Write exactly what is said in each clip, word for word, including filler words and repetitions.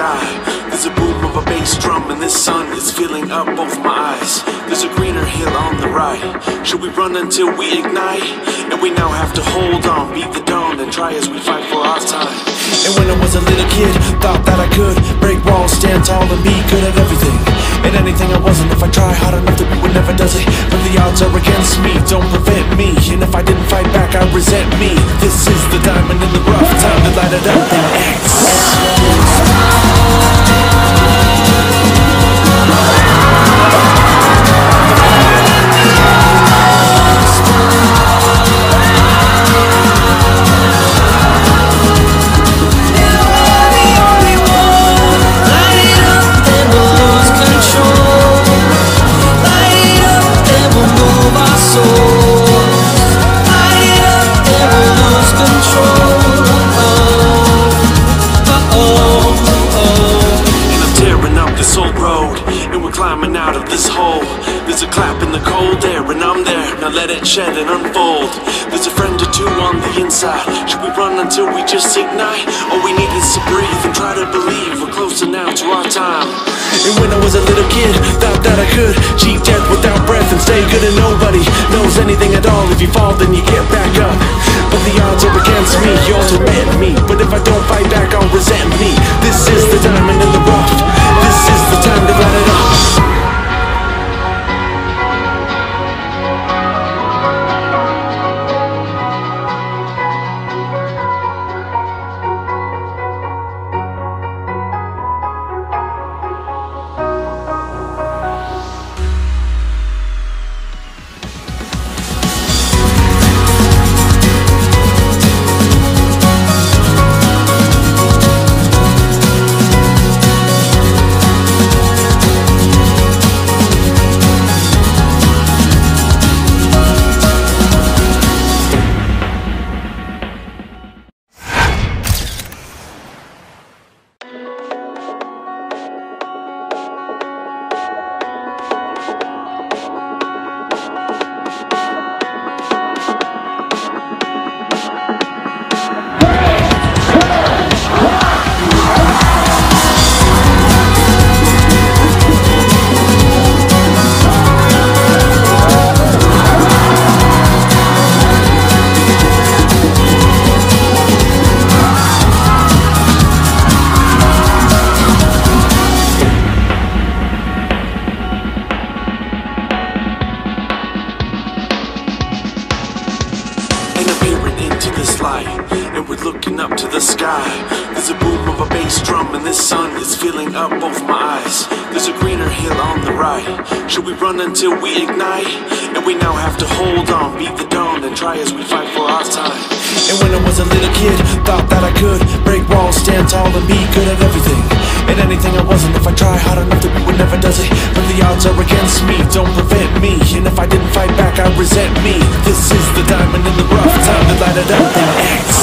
sky. There's a boom of a bass drum and this sun is filling up both my eyes. There's a greener hill on the right. Should we run until we ignite? And we now have to hold on, beat the dawn and try as we fight for our time. And when I was a little kid, thought that I could break walls, stand tall and be good at everything. And anything I wasn't, if I try hard enough, the people never does it. But the odds are against me, don't prevent me. And if I didn't fight back, I resent me. This is the diamond in the rough, time to light it up and X. Let it shed and unfold. There's a friend or two on the inside. Should we run until we just ignite? All we need is to breathe and try to believe we're closer now to our time. And when I was a little kid, thought that I could cheat death without breath and stay good and nobody knows anything at all. If you fall then you get back up. But the odds are against me, you'll torment me. But if I don't fight back I'll resent me. This is the diamond in the rough. This is the time to light it up. And we're looking up to the sky. There's a boom of a bass drum and this sun is filling up both my eyes. There's a greener hill on the right. Should we run until we ignite? And we now have to hold on, beat the dawn and try as we fight for our time. And when I was a little kid, thought that I could break walls, stand tall and be good at everything. And anything I wasn't, if I try hard enough, the people never does it. But the odds are against me, don't prevent me. And if I didn't fight back, I resent me. This is the diamond in the rough, time to light it up and X.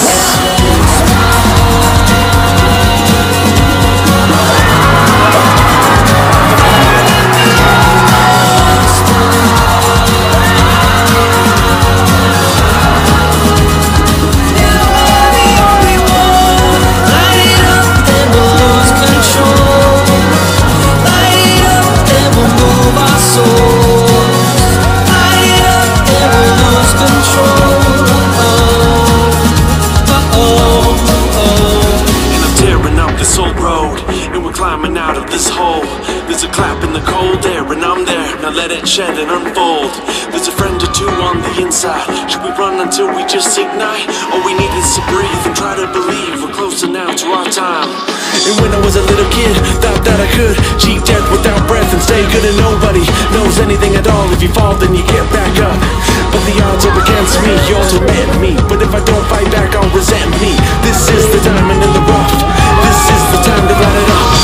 Let it shed and unfold. There's a friend or two on the inside. Should we run until we just ignite? All we need is to breathe and try to believe we're closer now to our time. And when I was a little kid, thought that I could cheat death without breath and stay good and nobody knows anything at all. If you fall then you get back up. But the odds are against me, you'll torment me. But if I don't fight back I'll resent me. This is the diamond in the rough. This is the time to light it up.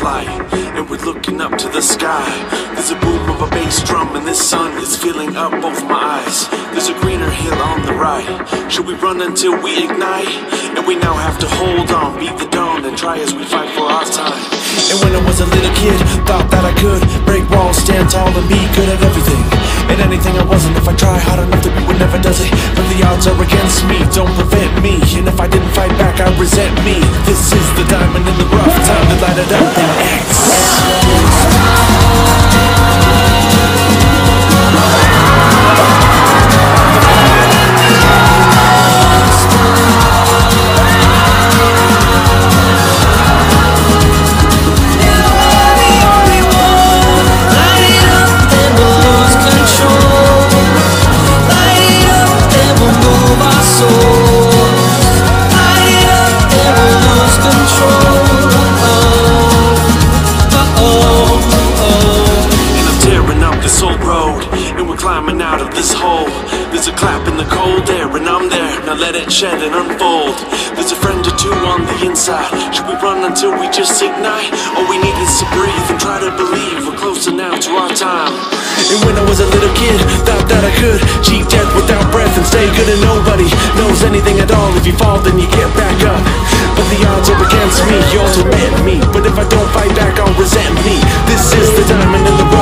flight, and we're looking up to the sky. There's a boom of a bass drum, and this sun is filling up both my eyes. There's a greener hill on the right. Should we run until we ignite? And we now have to hold on, beat the dawn, and try as we fight for our time. And when I was a little kid, thought that I could break walls, stand tall, and be good at everything. And anything I wasn't, if I try hard enough, the people never does it. But the odds are against me, don't prevent me. And if I didn't fight back, I resent me. This is the diamond in the rough, time to light it up and X. Climbing out of this hole. There's a clap in the cold air, and I'm there. Now let it shed and unfold. There's a friend or two on the inside. Should we run until we just ignite? All we need is to breathe and try to believe we're closer now to our time. And when I was a little kid, thought that I could cheat death without breath and stay good, and nobody knows anything at all. If you fall, then you get back up. But the odds are against me, yours will met me. But if I don't fight back, I'll resent me. This is the diamond in the rough.